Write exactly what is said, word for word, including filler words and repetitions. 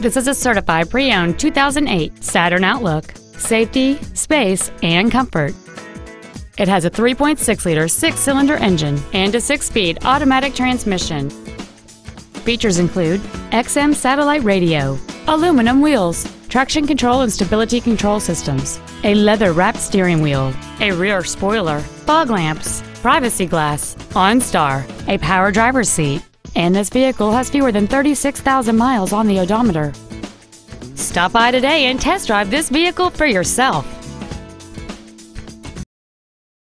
This is a certified pre-owned two thousand eight Saturn Outlook. Safety, space, and comfort. It has a three point six liter six-cylinder engine and a six-speed automatic transmission. Features include X M satellite radio, aluminum wheels, traction control and stability control systems, a leather-wrapped steering wheel, a rear spoiler, fog lamps, privacy glass, OnStar, a power driver's seat, and this vehicle has fewer than thirty-six thousand miles on the odometer. Stop by today and test drive this vehicle for yourself.